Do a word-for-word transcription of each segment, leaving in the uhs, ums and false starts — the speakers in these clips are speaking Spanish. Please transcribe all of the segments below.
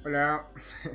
Hola.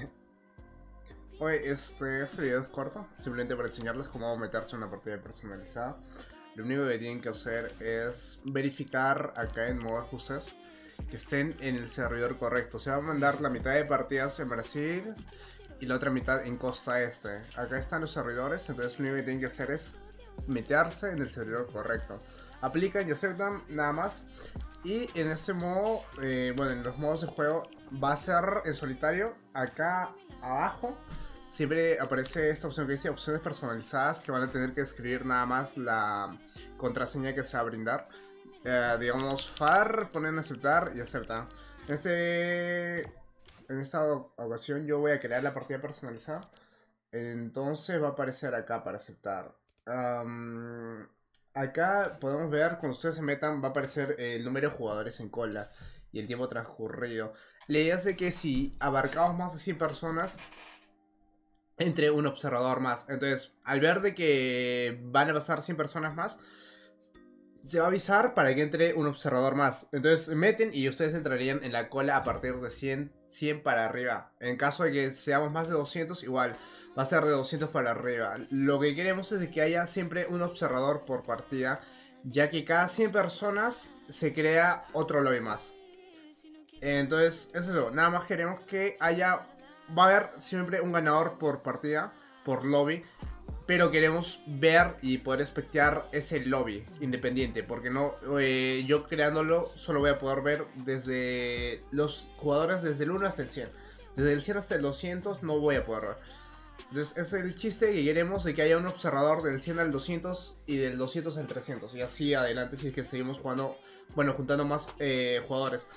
Oye, este, este video es corto, simplemente para enseñarles cómo meterse en una partida personalizada. Lo único que tienen que hacer es verificar acá en modo ajustes que estén en el servidor correcto. Se va a mandar la mitad de partidas en Brasil y la otra mitad en costa este. Acá están los servidores, entonces lo único que tienen que hacer es meterse en el servidor correcto. Aplican y aceptan nada más. Y en este modo, eh, bueno, en los modos de juego va a ser en solitario. Acá abajo siempre aparece esta opción que dice opciones personalizadas, que van a tener que escribir nada más la contraseña que se va a brindar. Eh, digamos F A R, ponen aceptar y aceptan. En, este, en esta ocasión yo voy a crear la partida personalizada. Entonces va a aparecer acá para aceptar. Um, acá podemos ver, cuando ustedes se metan, va a aparecer el número de jugadores en cola y el tiempo transcurrido. La idea es de que si abarcamos más de cien personas, entre un observador más. Entonces, al ver de que van a pasar cien personas más, se va a avisar para que entre un observador más. Entonces meten y ustedes entrarían en la cola a partir de cien, cien para arriba. En caso de que seamos más de doscientos, igual va a ser de doscientos para arriba. Lo que queremos es de que haya siempre un observador por partida, ya que cada cien personas se crea otro lobby más. Entonces es eso, nada más queremos que haya... Va a haber siempre un ganador por partida, por lobby, pero queremos ver y poder espectear ese lobby independiente, porque no eh, yo creándolo solo voy a poder ver desde los jugadores desde el uno hasta el cien. Desde el cien hasta el doscientos no voy a poder ver. Entonces es el chiste que queremos, de que haya un observador del cien al doscientos y del doscientos al trescientos. Y así adelante si es que seguimos jugando, bueno, juntando más eh, jugadores.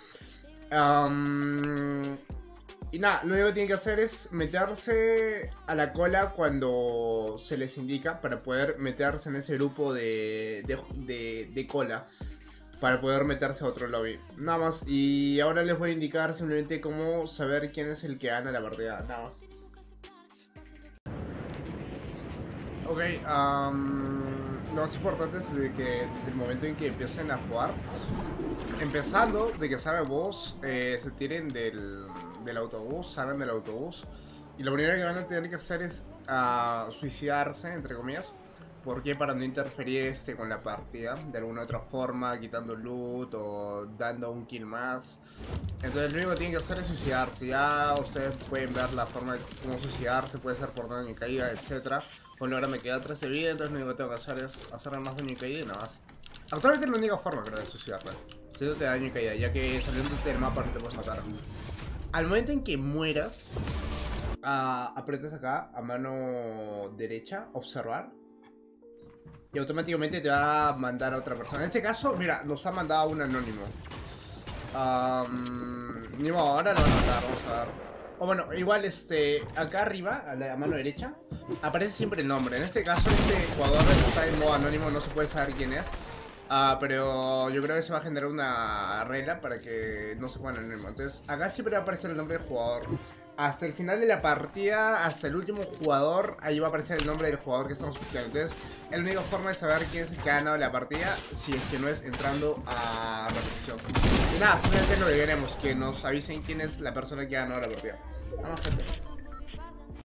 Um, y nada, lo único que tienen que hacer es meterse a la cola cuando se les indica, para poder meterse en ese grupo de, de, de, de cola, para poder meterse a otro lobby. Nada más, y ahora les voy a indicar simplemente cómo saber quién es el que gana la partida, nada más. Ok, um, lo más importante es de que desde el momento en que empiecen a jugar, empezando de que salga el boss, eh, se tiren del, del autobús, salgan del autobús. Y lo primero que van a tener que hacer es uh, suicidarse, entre comillas. Porque para no interferir este con la partida de alguna otra forma, quitando loot o dando un kill más. Entonces lo único que tienen que hacer es suicidarse. Ya ustedes pueden ver la forma de cómo suicidarse, puede ser por daño y caída, etcétera. Bueno, ahora me queda trece de vida, entonces lo único que tengo que hacer es hacerle más daño y caída y nada más. Actualmente es la única forma, creo, de suicidarte, haciéndote daño y caída, ya que saliéndote del mapa no te puedes matar. Al momento en que mueras, uh, aprietas acá a mano derecha, observar, y automáticamente te va a mandar a otra persona. En este caso, mira, nos ha mandado a un anónimo. Um, ni modo, ahora lo van a matar, vamos a ver. O bueno, igual este, acá arriba, a la mano derecha, aparece siempre el nombre. En este caso, este jugador está en modo anónimo, no se puede saber quién es. Uh, pero yo creo que se va a generar una regla para que no se ponga anónimo. Entonces, acá siempre va a aparecer el nombre del jugador. Hasta el final de la partida, hasta el último jugador, ahí va a aparecer el nombre del jugador que estamos buscando. Entonces, es la única forma de saber quién es el que ha ganado la partida, si es que no es entrando a repetición. Y nada, simplemente lo que queremos, que nos avisen quién es la persona que ha ganado la partida. Vamos, gente.